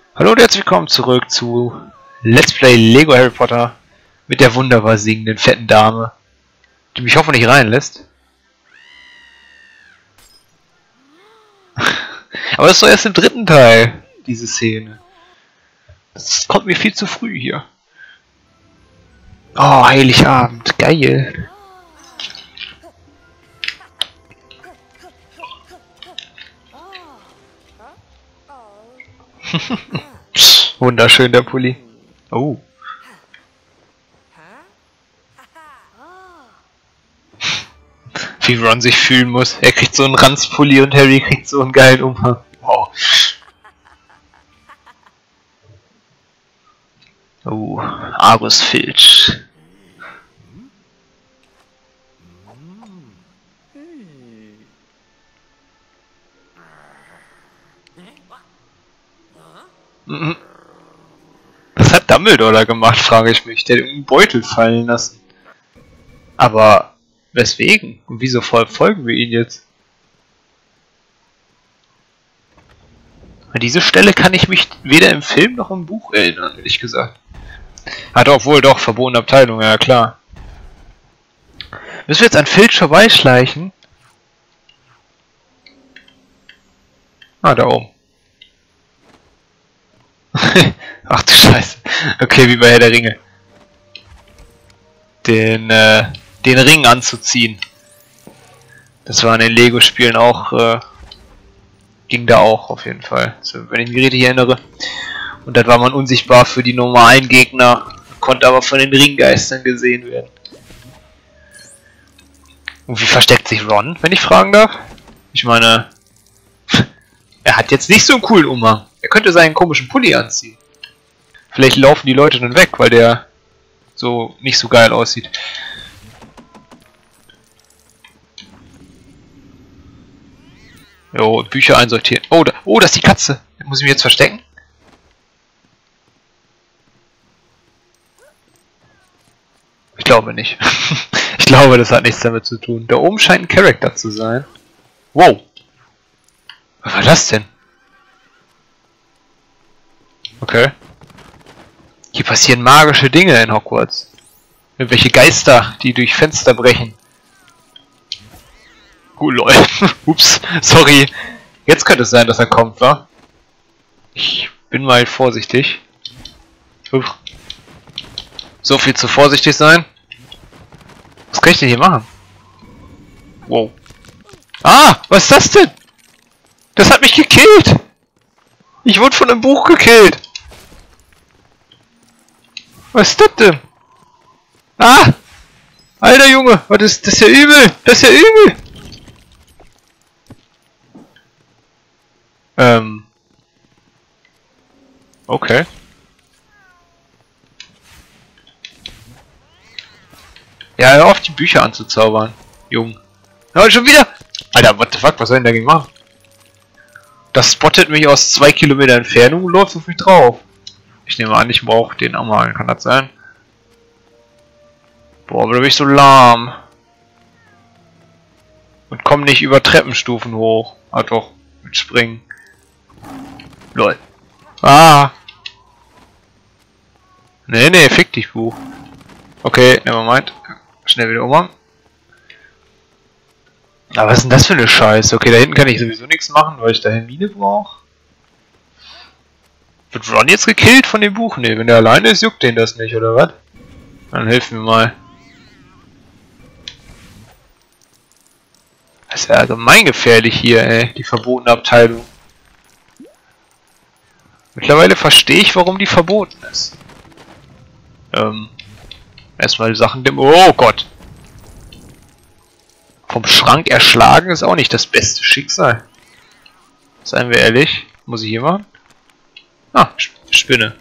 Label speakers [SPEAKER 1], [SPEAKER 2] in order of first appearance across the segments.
[SPEAKER 1] Hallo und herzlich willkommen zurück zu Let's Play Lego Harry Potter mit der wunderbar singenden fetten Dame, die mich hoffentlich reinlässt. Aber das ist doch erst im dritten Teil, diese Szene. Das kommt mir viel zu früh hier. Oh, Heiligabend, geil. Wunderschön, der Pulli. Oh. Wie Ron sich fühlen muss. Er kriegt so einen Ranzpulli und Harry kriegt so einen geilen Umhang. Wow. Oh, Argus Filch. Was hat Dumbledore da gemacht, frage ich mich. Der hat einen Beutel fallen lassen. Aber weswegen? Und wieso verfolgen wir ihn jetzt? An diese Stelle kann ich mich weder im Film noch im Buch erinnern, ehrlich gesagt. Hat auch wohl doch, verbotene Abteilung, ja klar. Müssen wir jetzt an Filch vorbeischleichen? Ah, da oben. Ach du Scheiße. Okay, wie bei Herr der Ringe. Den Ring anzuziehen. Das war in den Lego-Spielen auch, ging da auch auf jeden Fall. So, wenn ich mich richtig erinnere. Und dann war man unsichtbar für die normalen Gegner, konnte aber von den Ringgeistern gesehen werden. Und wie versteckt sich Ron, wenn ich fragen darf? Ich meine, er hat jetzt nicht so einen coolen Umhang. Er könnte seinen komischen Pulli anziehen. Vielleicht laufen die Leute dann weg, weil der so nicht so geil aussieht. Jo, Bücher einsortieren. Oh, da ist die Katze. Muss ich mich jetzt verstecken? Ich glaube nicht. Ich glaube, das hat nichts damit zu tun. Da oben scheint ein Charakter zu sein. Wow. Was war das denn? Okay. Hier passieren magische Dinge in Hogwarts. Irgendwelche Geister, die durch Fenster brechen. Lol. Ups, sorry. Jetzt könnte es sein, dass er kommt, wa? Ich bin mal vorsichtig. Uff. So viel zu vorsichtig sein. Was kann ich denn hier machen? Wow. Ah, was ist das denn? Das hat mich gekillt. Ich wurde von einem Buch gekillt. Was ist das denn? Ah! Alter Junge, was ist das? Ist ja übel! Das ist ja übel! Okay. Ja, hör auf die Bücher anzuzaubern, Jung. Ja, schon wieder! Alter, what the fuck, was soll ich denn dagegen machen? Das spottet mich aus 2 Kilometer Entfernung und läuft auf mich drauf. Ich nehme an, ich brauche den auch mal, kann das sein? Boah, aber da bin ich so lahm. Und komme nicht über Treppenstufen hoch. Ah doch, mit Springen. Lol. Ah! Nee, fick dich, Buch. Okay, nevermind. Schnell wieder umhauen. Aber was ist denn das für eine Scheiße? Okay, da hinten kann ich sowieso nichts machen, weil ich da Hermine brauche. Wird Ron jetzt gekillt von dem Buch? Ne, wenn der alleine ist, juckt den das nicht, oder was? Dann hilf mir mal. Das ist ja gemeingefährlich hier, ey, die verbotene Abteilung. Mittlerweile verstehe ich, warum die verboten ist. Erstmal Sachen dem... Oh Gott! Vom Schrank erschlagen ist auch nicht das beste Schicksal. Seien wir ehrlich. Muss ich hier machen? Ah, Spinne.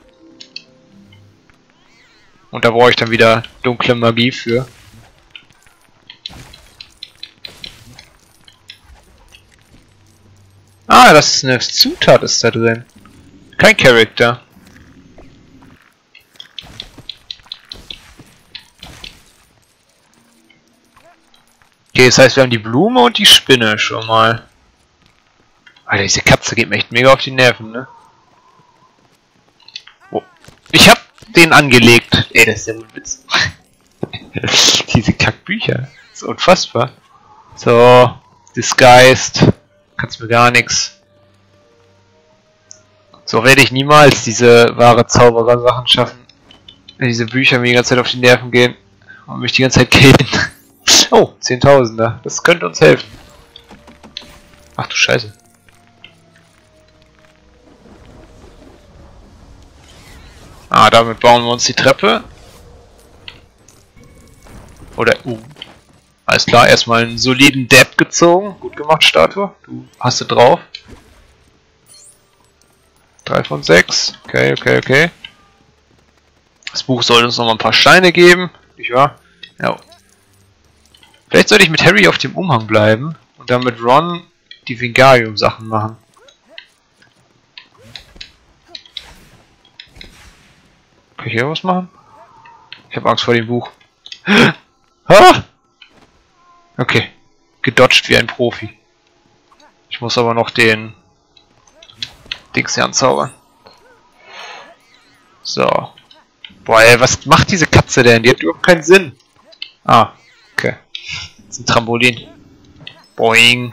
[SPEAKER 1] Und da brauche ich dann wieder dunkle Magie für. Ah, das ist eine Zutat, ist da drin. Kein Charakter. Okay, das heißt, wir haben die Blume und die Spinne schon mal. Alter, diese Katze geht mir echt mega auf die Nerven, ne? Ich hab den angelegt. Ey, das ist ja wohl ein Witz. Diese Kackbücher. Das ist unfassbar. So, Disguised. Kannst mir gar nichts. So werde ich niemals diese wahre Zauberer-Sachen schaffen. Wenn diese Bücher mir die ganze Zeit auf die Nerven gehen und mich die ganze Zeit killen. Oh, 10.000er. Das könnte uns helfen. Ach du Scheiße. Ah, damit bauen wir uns die Treppe. Oder, alles klar, erstmal einen soliden Dab gezogen. Gut gemacht, Statue. Du hast es drauf. 3 von 6. Okay, okay, okay. Das Buch soll uns noch mal ein paar Steine geben. Nicht wahr? Ja. Vielleicht sollte ich mit Harry auf dem Umhang bleiben und dann mit Ron die Wingardium-Sachen machen. Kann ich hier was machen? Ich habe Angst vor dem Buch. Ah! Okay. Gedodged wie ein Profi. Ich muss aber noch den Dings hier anzaubern. So. Boah, ey, was macht diese Katze denn? Die hat überhaupt keinen Sinn. Ah, okay. Das ist ein Trampolin. Boing.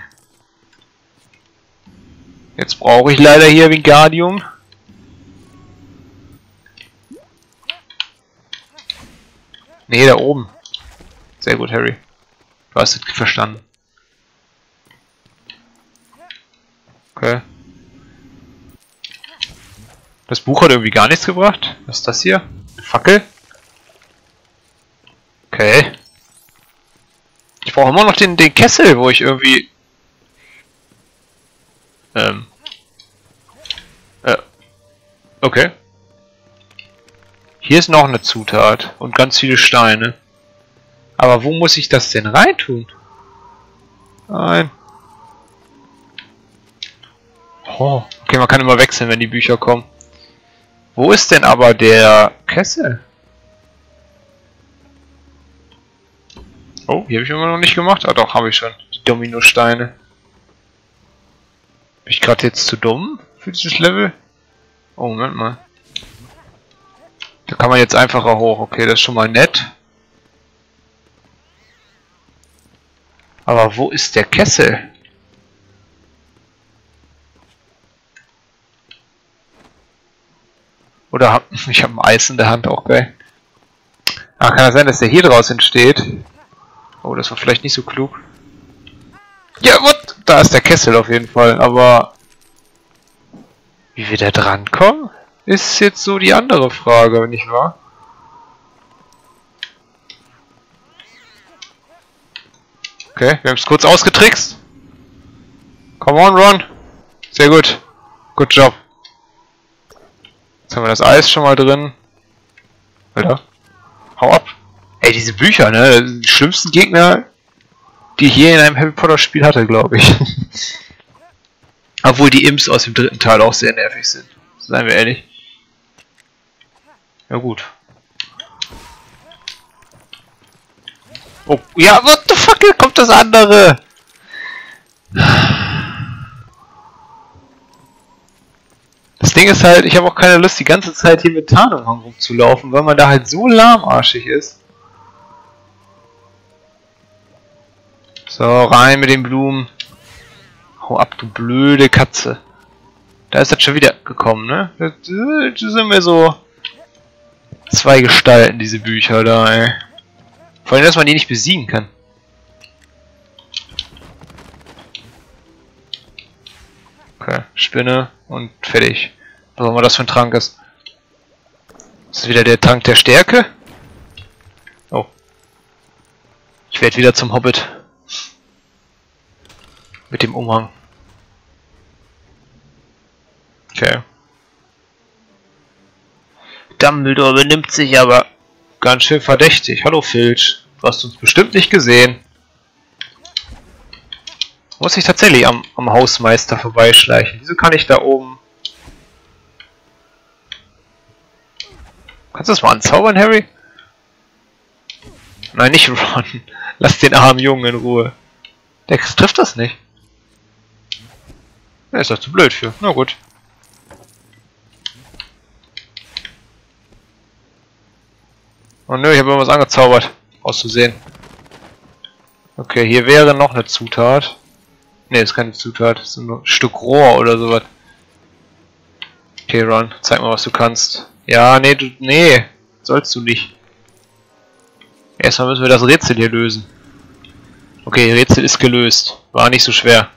[SPEAKER 1] Jetzt brauche ich leider hier Wingardium. Nee, da oben. Sehr gut, Harry. Du hast es verstanden. Okay. Das Buch hat irgendwie gar nichts gebracht. Was ist das hier? Eine Fackel? Okay. Ich brauche immer noch den Kessel, wo ich irgendwie... Okay. Hier ist noch eine Zutat und ganz viele Steine. Aber wo muss ich das denn reintun? Nein. Oh, okay, man kann immer wechseln, wenn die Bücher kommen. Wo ist denn aber der Kessel? Oh, hier habe ich immer noch nicht gemacht. Ah doch, habe ich schon. Die Dominosteine. Bin ich gerade jetzt zu dumm für dieses Level? Oh, Moment mal. Da kann man jetzt einfacher hoch. Okay, das ist schon mal nett. Aber wo ist der Kessel? Oder ich habe ein Eis in der Hand, auch geil. Ah, kann das sein, dass der hier draus entsteht? Oh, das war vielleicht nicht so klug. Ja, what? Da ist der Kessel auf jeden Fall, aber... Wie wir da drankommen, ist jetzt so die andere Frage, nicht wahr? Okay, wir haben es kurz ausgetrickst. Come on, Ron. Sehr gut. Good job. Jetzt haben wir das Eis schon mal drin. Alter. Hau ab. Ey, diese Bücher, ne? Die schlimmsten Gegner, die ich je in einem Harry Potter Spiel hatte, glaube ich. Obwohl die Imps aus dem dritten Teil auch sehr nervig sind. Seien wir ehrlich. Ja gut. Oh, ja, what the fuck, hier kommt das andere! Das Ding ist halt, ich habe auch keine Lust, die ganze Zeit hier mit Tarnumhang rumzulaufen, weil man da halt so lahmarschig ist. So, rein mit den Blumen. Hau ab, du blöde Katze. Da ist das schon wieder gekommen, ne? Das sind mir so... zwei Gestalten, diese Bücher da, ey. Vor allem, dass man die nicht besiegen kann. Okay, Spinne und fertig. Was auch immer das für ein Trank ist. Das ist wieder der Trank der Stärke. Oh. Ich werde wieder zum Hobbit. Mit dem Umhang. Okay. Dumbledore benimmt sich aber ganz schön verdächtig. Hallo Filch. Du hast uns bestimmt nicht gesehen. Muss ich tatsächlich am Hausmeister vorbeischleichen. Wieso kann ich da oben... Kannst du das mal anzaubern, Harry? Nein, nicht Ron. Lass den armen Jungen in Ruhe. Der trifft das nicht. Der ist doch zu blöd für. Na gut. Oh nö, ich habe irgendwas angezaubert. Auszusehen. Okay, hier wäre noch eine Zutat. Ne, ist keine Zutat. Das ist nur ein Stück Rohr oder sowas. Okay, Ron, zeig mal, was du kannst. Ja, nee, nee, sollst du nicht. Erstmal müssen wir das Rätsel hier lösen. Okay, Rätsel ist gelöst. War nicht so schwer.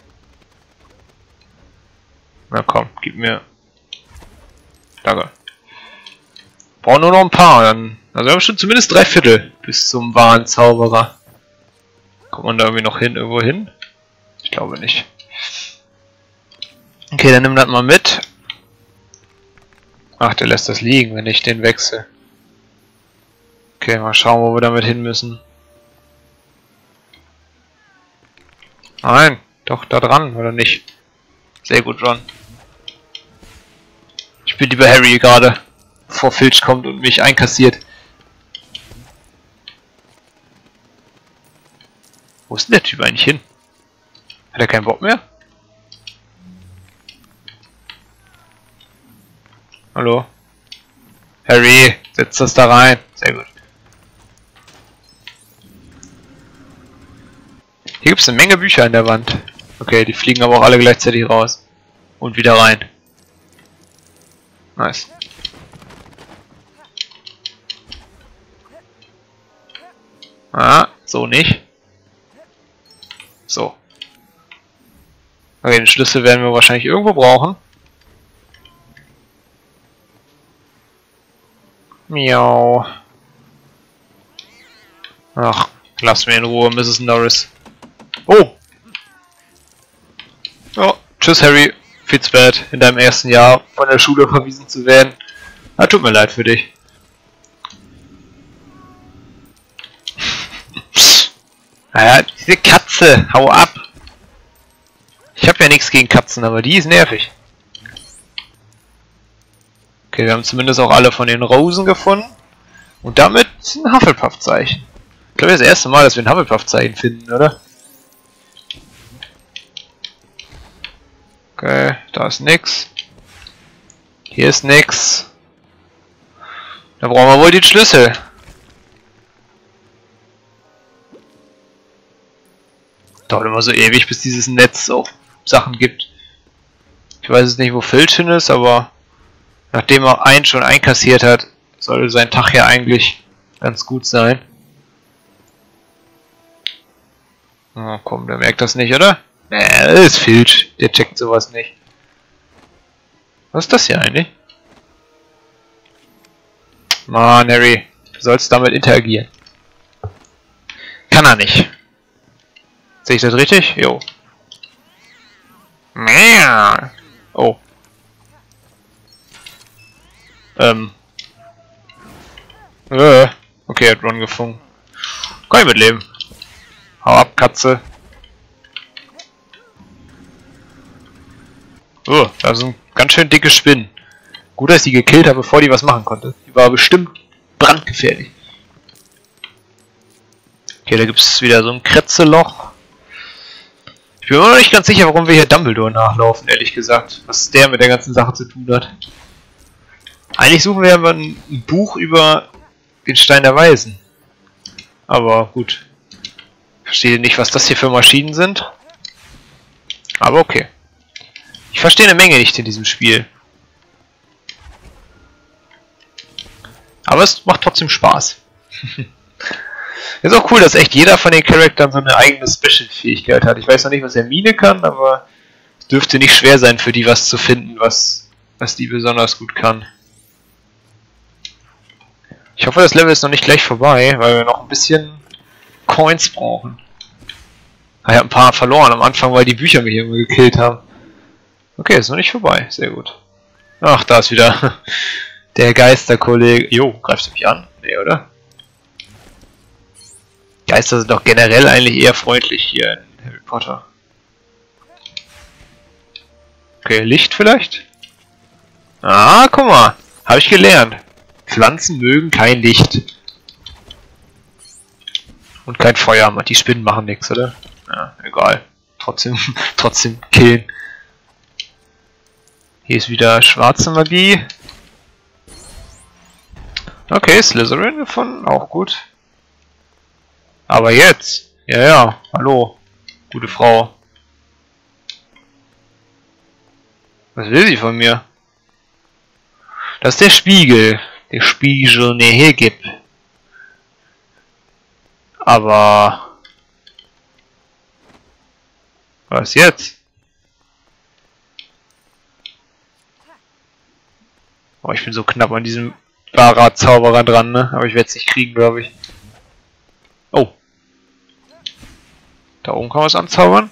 [SPEAKER 1] Na komm, gib mir. Danke. Brauchen nur noch ein paar, dann. Also wir haben schon zumindest 3/4 bis zum wahren Zauberer. Kommt man da irgendwie noch hin, irgendwo hin? Ich glaube nicht. Okay, dann nimm das mal mit. Ach, der lässt das liegen, wenn ich den wechsle. Okay, mal schauen, wo wir damit hin müssen. Nein, doch da dran, oder nicht? Sehr gut, Ron. Ich bin lieber Harry gerade, bevor Filch kommt und mich einkassiert. Wo ist denn der Typ eigentlich hin? Hat er keinen Bock mehr? Hallo? Harry, setz das da rein. Sehr gut. Hier gibt es eine Menge Bücher an der Wand. Okay, die fliegen aber auch alle gleichzeitig raus. Und wieder rein. Nice. Ah, so nicht. So. Okay, den Schlüssel werden wir wahrscheinlich irgendwo brauchen. Miau. Ach, lass mir in Ruhe, Mrs. Norris. Oh! Oh, tschüss Harry. Fit's bad, in deinem ersten Jahr von der Schule verwiesen zu werden. Ah, tut mir leid für dich. Naja, diese Katze, hau ab! Ich habe ja nichts gegen Katzen, aber die ist nervig. Okay, wir haben zumindest auch alle von den Rosen gefunden. Und damit ein Hufflepuff-Zeichen. Ich glaube, das ist das erste Mal, dass wir ein Hufflepuff-Zeichen finden, oder? Okay, da ist nix. Hier ist nix. Da brauchen wir wohl den Schlüssel. Dauert immer so ewig, bis dieses Netz auch Sachen gibt. Ich weiß jetzt nicht, wo Filch hin ist, aber nachdem er einen schon einkassiert hat, sollte sein Tag ja eigentlich ganz gut sein. Oh, komm, der merkt das nicht, oder? Das ist Filch, der checkt sowas nicht. Was ist das hier eigentlich? Mann, Harry, du sollst damit interagieren. Kann er nicht. Sehe ich das richtig? Jo. Oh. Okay, hat Ron gefunden. Kann ich mitleben. Hau ab, Katze. Oh, da sind ganz schön dicke Spinnen. Gut, dass ich die gekillt habe, bevor die was machen konnte. Die war bestimmt brandgefährlich. Okay, da gibt es wieder so ein Kretzeloch. Ich bin mir noch nicht ganz sicher, warum wir hier Dumbledore nachlaufen, ehrlich gesagt. Was der mit der ganzen Sache zu tun hat. Eigentlich suchen wir aber ein Buch über den Stein der Weisen. Aber gut. Ich verstehe nicht, was das hier für Maschinen sind. Aber okay. Ich verstehe eine Menge nicht in diesem Spiel. Aber es macht trotzdem Spaß. Ist auch cool, dass echt jeder von den Charakteren so eine eigene Special-Fähigkeit hat. Ich weiß noch nicht, was Hermine kann, aber es dürfte nicht schwer sein, für die was zu finden, was die besonders gut kann. Ich hoffe, das Level ist noch nicht gleich vorbei, weil wir noch ein bisschen Coins brauchen. Ich habe ein paar verloren am Anfang, weil die Bücher mich immer gekillt haben. Okay, ist noch nicht vorbei. Sehr gut. Ach, da ist wieder der Geisterkollege. Jo, greifst du mich an? Nee, oder? Geister sind doch generell eigentlich eher freundlich hier in Harry Potter. Okay, Licht vielleicht? Ah, guck mal. Habe ich gelernt. Pflanzen mögen kein Licht. Und kein Feuer. Die Spinnen machen nichts, oder? Ja, egal. Trotzdem killen. Hier ist wieder schwarze Magie. Okay, Slytherin gefunden, auch gut. Aber jetzt? Ja, ja, hallo, gute Frau. Was will sie von mir? Das ist der Spiegel. Der Spiegel, den er hergibt. Aber... was jetzt? Oh, ich bin so knapp an diesem Bara-Zauberer dran, ne? Aber ich werde es nicht kriegen, glaube ich. Oh. Da oben kann man was anzaubern.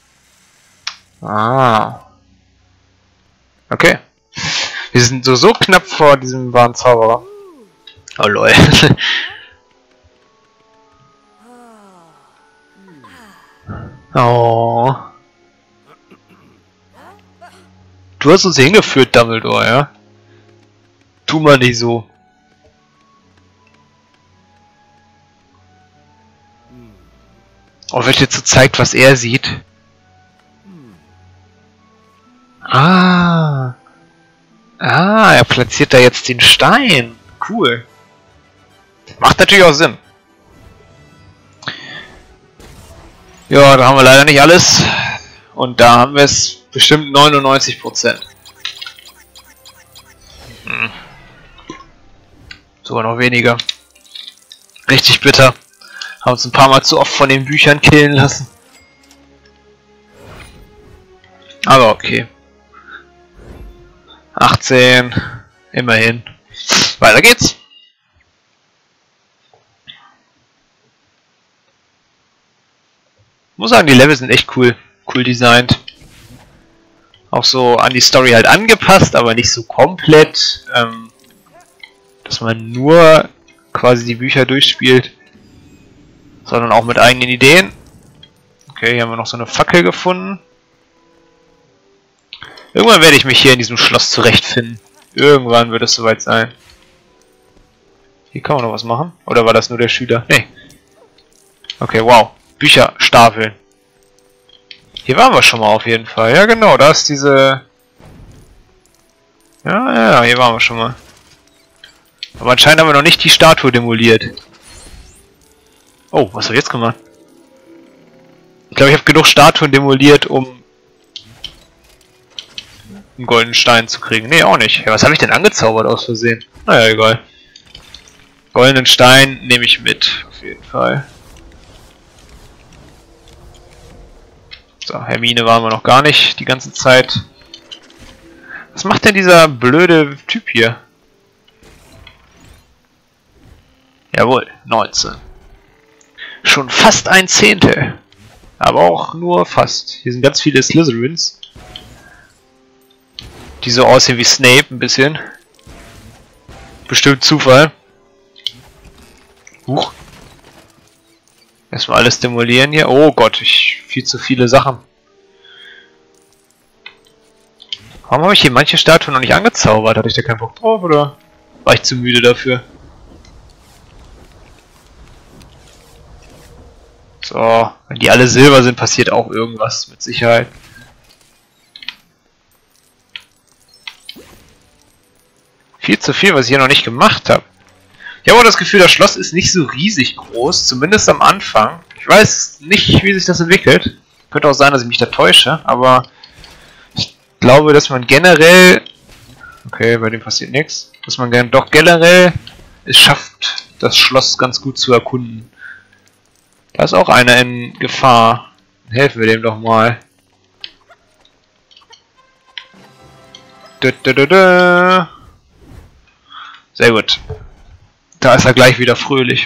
[SPEAKER 1] Ah. Okay. Wir sind so knapp vor diesem wahren Zauberer. Oh lol. Oh. Du hast uns hier hingeführt, Dumbledore, ja? Tu mal nicht so. Oh, wird jetzt so zeigt, was er sieht. Ah. Ah, er platziert da jetzt den Stein. Cool. Macht natürlich auch Sinn. Ja, da haben wir leider nicht alles. Und da haben wir es bestimmt 99%. Sogar noch weniger. Richtig bitter. Haben uns ein paar Mal zu oft von den Büchern killen lassen. Aber okay. 18. Immerhin. Weiter geht's. Muss sagen, die Level sind echt cool. Cool designt. Auch so an die Story halt angepasst, aber nicht so komplett. Dass man nur quasi die Bücher durchspielt. Sondern auch mit eigenen Ideen. Okay, hier haben wir noch so eine Fackel gefunden. Irgendwann werde ich mich hier in diesem Schloss zurechtfinden. Irgendwann wird es soweit sein. Hier kann man noch was machen. Oder war das nur der Schüler? Nee. Okay, wow. Bücher stapeln. Hier waren wir schon mal auf jeden Fall. Ja genau, da ist diese... Ja, hier waren wir schon mal. Aber anscheinend haben wir noch nicht die Statue demoliert. Oh, was habe ich jetzt gemacht? Ich glaube, ich habe genug Statuen demoliert, um einen goldenen Stein zu kriegen. Nee, auch nicht. Ja, was habe ich denn angezaubert aus Versehen? Naja, egal. Goldenen Stein nehme ich mit, auf jeden Fall. So, Hermine waren wir noch gar nicht die ganze Zeit. Was macht denn dieser blöde Typ hier? Jawohl, 19. Schon fast ein Zehntel. Aber auch nur fast. Hier sind ganz viele Slytherins. Die so aussehen wie Snape ein bisschen. Bestimmt Zufall. Huch. Erstmal alles demolieren hier. Oh Gott, viel zu viele Sachen. Warum habe ich hier manche Statuen noch nicht angezaubert? Hatte ich da keinen Bock drauf oder war ich zu müde dafür? So, wenn die alle Silber sind, passiert auch irgendwas mit Sicherheit. Viel zu viel, was ich hier noch nicht gemacht habe. Ich habe auch das Gefühl, das Schloss ist nicht so riesig groß, zumindest am Anfang. Ich weiß nicht, wie sich das entwickelt. Könnte auch sein, dass ich mich da täusche, aber ich glaube, dass man generell... Okay, bei dem passiert nichts. Dass man doch generell es schafft, das Schloss ganz gut zu erkunden. Da ist auch einer in Gefahr. Helfen wir dem doch mal. Sehr gut. Da ist er gleich wieder fröhlich.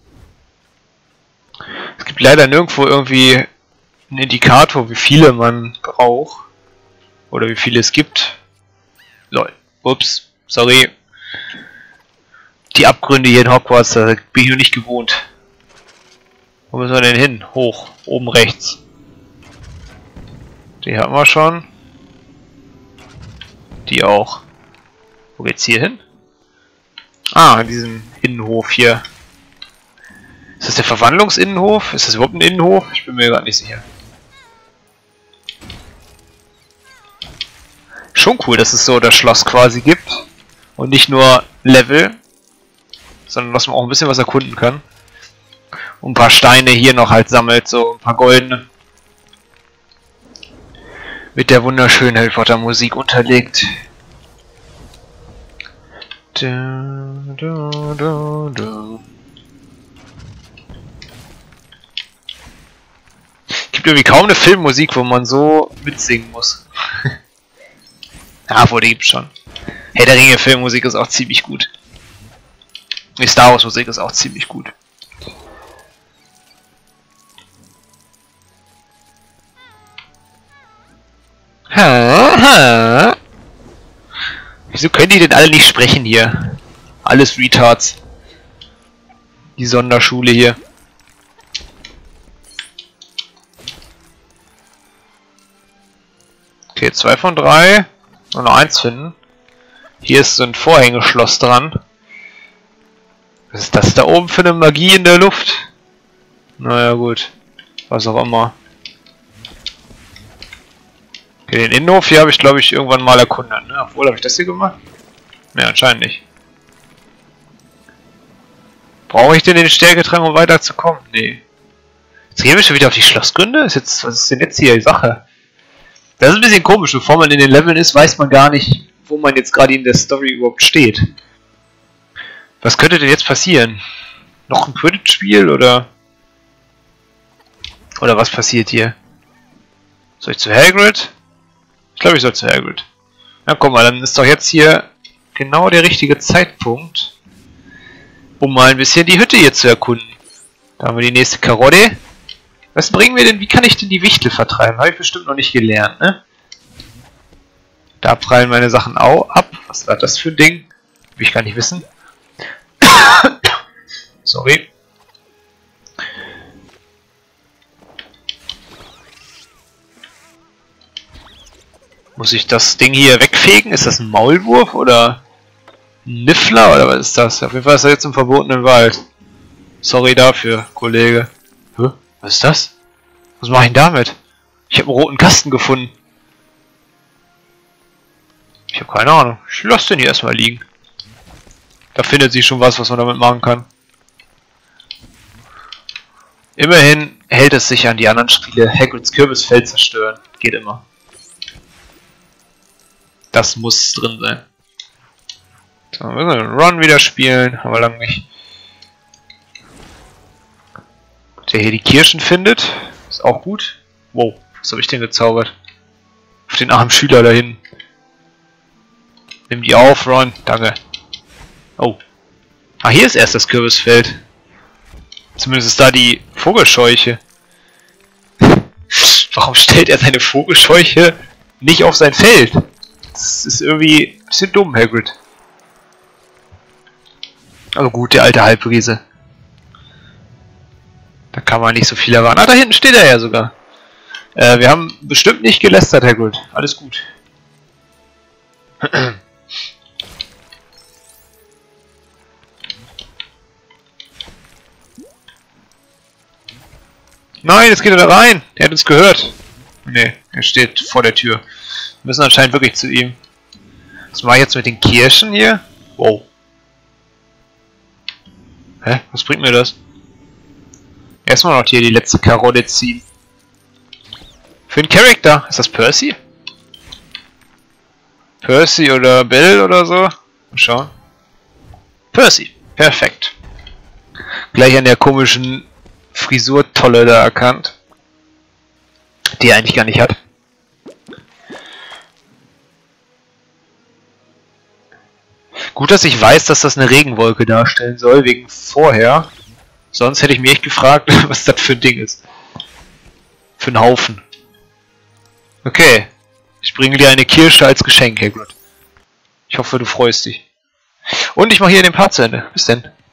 [SPEAKER 1] Es gibt leider nirgendwo irgendwie einen Indikator, wie viele man braucht. Oder wie viele es gibt. Lol. Ups. Sorry. Die Abgründe hier in Hogwarts, da bin ich noch nicht gewohnt. Wo müssen wir denn hin? Hoch. Oben rechts. Die haben wir schon. Die auch. Wo geht's hier hin? Ah, in diesem Innenhof hier. Ist das der Verwandlungsinnenhof? Ist das überhaupt ein Innenhof? Ich bin mir gerade nicht sicher. Schon cool, dass es so das Schloss quasi gibt. Und nicht nur Level. sondern dass man auch ein bisschen was erkunden kann. Und ein paar Steine hier noch halt sammelt, so ein paar goldene. Mit der wunderschönen Harry Potter Musik unterlegt. Gibt irgendwie kaum eine Filmmusik, wo man so mitsingen muss. Ja, wohl, die gibt's schon. Hey, der Ringe Filmmusik ist auch ziemlich gut. Die Star Wars Musik ist auch ziemlich gut. Wieso können die denn alle nicht sprechen hier? Alles Retards. Die Sonderschule hier. Okay, 2 von 3. Nur noch 1 finden. Hier ist so ein Vorhängeschloss dran. Was ist das da oben für eine Magie in der Luft? Naja, gut. Was auch immer. Okay, den Innenhof hier habe ich, glaube ich, irgendwann mal erkundet. Ne? Obwohl, habe ich das hier gemacht? Ne, anscheinend nicht. Brauche ich denn den Stärketrank, um weiterzukommen? Nee. Jetzt gehen wir schon wieder auf die Schlossgründe? Was ist denn jetzt hier die Sache? Das ist ein bisschen komisch. Bevor man in den Leveln ist, weiß man gar nicht, wo man jetzt gerade in der Story überhaupt steht. Was könnte denn jetzt passieren? Noch ein Quidditch-Spiel oder was passiert hier? Soll ich zu Hagrid? Ich glaube, ich soll zu Hagrid. Na guck mal, dann ist doch jetzt hier genau der richtige Zeitpunkt, um mal ein bisschen die Hütte hier zu erkunden. Da haben wir die nächste Karotte. Was bringen wir denn? Wie kann ich denn die Wichtel vertreiben? Habe ich bestimmt noch nicht gelernt, ne? Da prallen meine Sachen auch ab. Was war das für ein Ding? Will ich gar nicht wissen. Sorry. Muss ich das Ding hier wegfegen? Ist das ein Maulwurf oder ein Niffler oder was ist das? Auf jeden Fall ist er jetzt im verbotenen Wald. Sorry dafür, Kollege. Hä? Was ist das? Was mache ich denn damit? Ich habe einen roten Kasten gefunden. Ich habe keine Ahnung. Ich lasse den hier erstmal liegen. Da findet sich schon was man damit machen kann. Immerhin hält es sich an die anderen Spiele. Hagrids Kürbisfeld zerstören. Geht immer. Das muss drin sein. So, wir müssen den Run wieder spielen. Haben wir lange nicht. Der hier die Kirschen findet. Ist auch gut. Wow, was habe ich denn gezaubert? Auf den armen Schüler da hinten. Nimm die auf, Ron. Danke. Oh. Ah, hier ist erst das Kürbisfeld. Zumindest ist da die Vogelscheuche. Warum stellt er seine Vogelscheuche nicht auf sein Feld? Das ist irgendwie ein bisschen dumm, Hagrid. Aber gut, der alte Halbriese. Da kann man nicht so viel erwarten. Ah, da hinten steht er ja sogar. Wir haben bestimmt nicht gelästert, Hagrid. Alles gut. Nein, jetzt geht er da rein. Er hat uns gehört. Ne, er steht vor der Tür. Wir müssen anscheinend wirklich zu ihm. Was mache ich jetzt mit den Kirschen hier? Wow. Hä? Was bringt mir das? Erstmal noch hier die letzte Karotte ziehen. Für einen Charakter. Ist das Percy? Percy oder Bill oder so? Mal schauen. Percy. Perfekt. Gleich an der komischen Frisurtolle da erkannt. Die er eigentlich gar nicht hat. Gut, dass ich weiß, dass das eine Regenwolke darstellen soll, wegen vorher. Sonst hätte ich mich echt gefragt, was das für ein Ding ist. Für einen Haufen. Okay. Ich bringe dir eine Kirsche als Geschenk, Hagrid. Ich hoffe, du freust dich. Und ich mache hier den Part zu Ende. Bis denn.